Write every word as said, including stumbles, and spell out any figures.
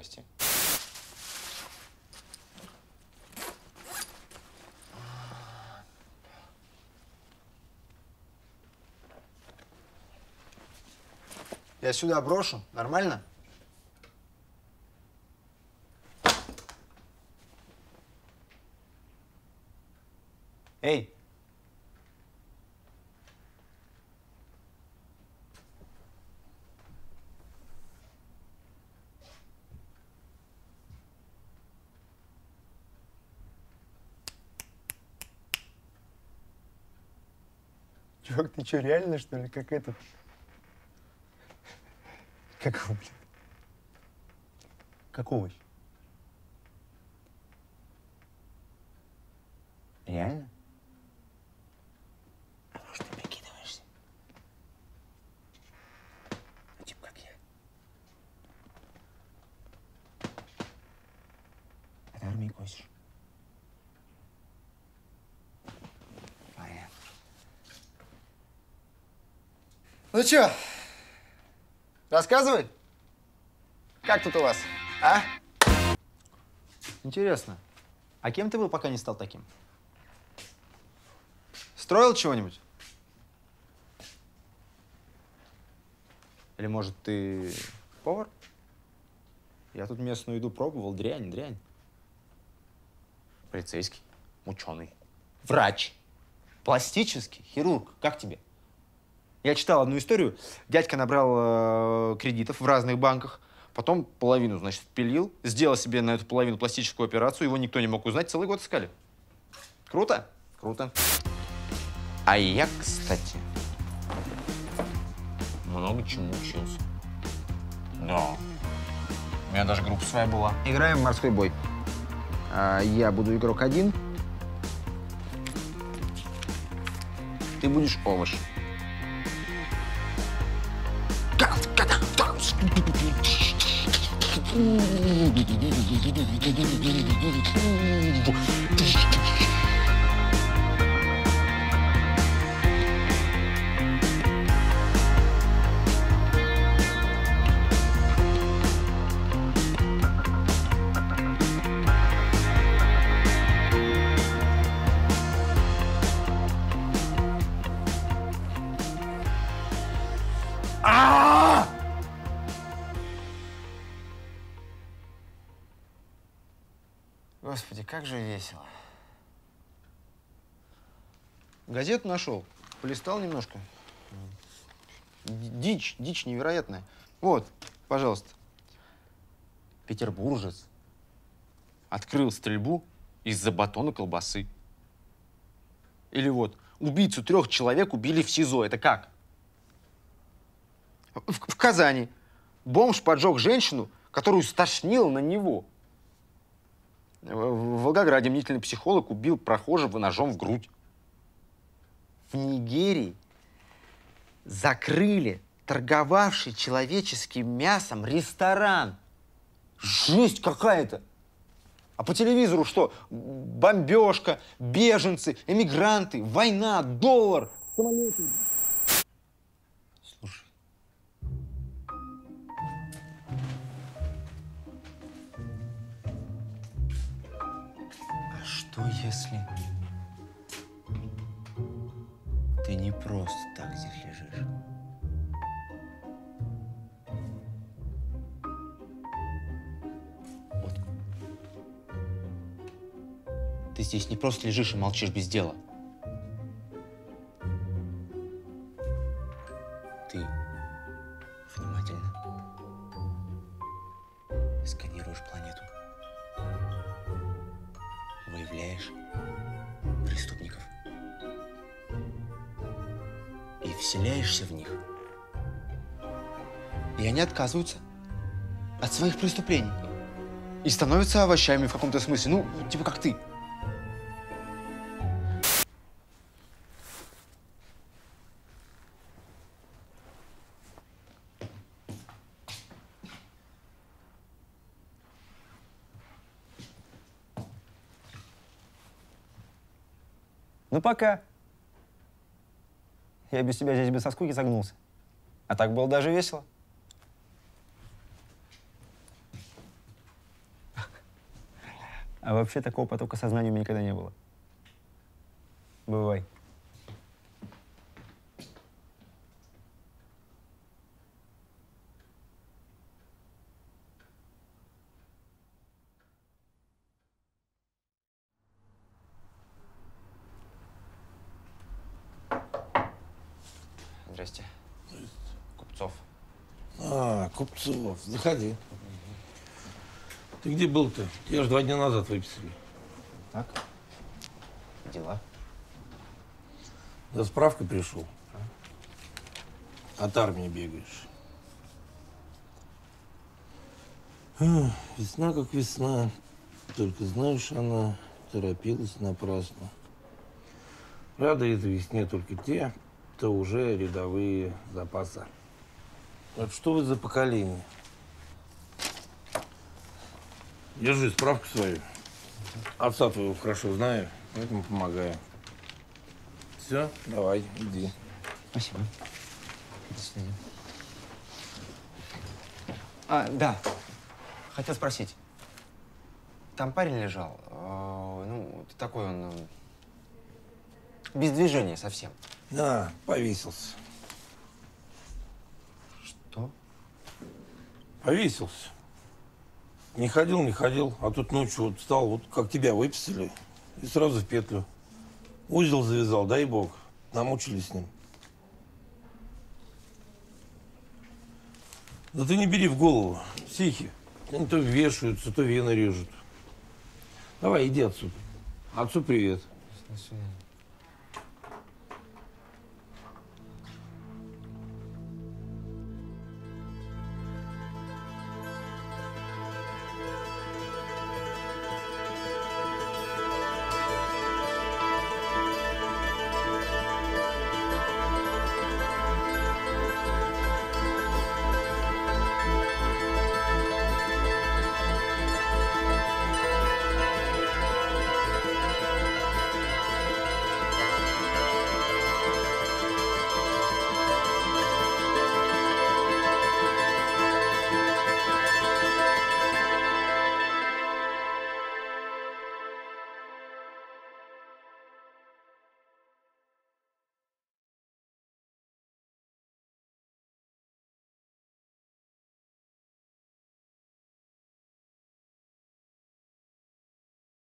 Здрасте. Я сюда брошу. Нормально? Эй! Чувак, ты что, реально, что ли? Как этот? Какого, блин? Какого еще? Реально? А может, ты прикидываешься? Ну, типа как я. От армии косишь. Понятно. Ну чё? Рассказывай. Как тут у вас, а? Интересно, а кем ты был, пока не стал таким? Строил чего-нибудь? Или, может, ты повар? Я тут местную еду пробовал, дрянь, дрянь. Полицейский, ученый, врач, пластический хирург. Как тебе? Я читал одну историю. Дядька набрал э, кредитов в разных банках, потом половину, значит, пилил, сделал себе на эту половину пластическую операцию, его никто не мог узнать, целый год искали. Круто? Круто. А я, кстати, много чему учился. Да. У меня даже группа своя была. Играем в морской бой. А, я буду игрок один. Ты будешь овощ. Господи, как же весело. Газету нашел, полистал немножко. Дичь, дичь невероятная. Вот, пожалуйста. Петербуржец открыл стрельбу из-за батона колбасы. Или вот, убийцу трех человек убили в СИЗО. Это как? В, в Казани бомж поджег женщину, которую стошнило на него. В Волгограде мнительный психолог убил прохожего ножом в грудь. В Нигерии закрыли торговавший человеческим мясом ресторан. Жесть какая-то! А по телевизору что? Бомбежка, беженцы, эмигранты, война, доллар, самолеты. Слушай. А что если ты не просто так здесь лежишь? Вот. Ты здесь не просто лежишь и молчишь без дела. Ты внимательно сканируешь планету. Выявляешь преступников. И вселяешься в них. И они отказываются от своих преступлений. И становятся овощами в каком-то смысле. Ну, типа как ты. Ну, пока. Я без тебя здесь без со скуки загнулся. А так было даже весело. А вообще такого потока сознания у меня никогда не было. Бывай. Здрасте. Купцов. А, Купцов, заходи. Ты где был-то? Тебя же два дня назад выписали. Так? Дела? За справкой пришел. От армии бегаешь. Ах, весна как весна. Только знаешь, она торопилась напрасно. Радует весне только те, кто уже рядовые запаса. Вот что вы за поколение? Держи справку свою. Отца твоего хорошо знаю, поэтому помогаю. Все, давай, иди. Спасибо. До свидания. А, да. Хотел спросить. Там парень лежал. э, ну, такой он... э, без движения совсем. Да, повесился. Что? Повесился. Не ходил, не ходил, а тут ночью вот встал, вот как тебя выписали, и сразу в петлю. Узел завязал, дай бог. Намучились с ним. Да ты не бери в голову. Психи. Они то вешаются, то вены режут. Давай, иди отсюда. Отцу привет. До свидания.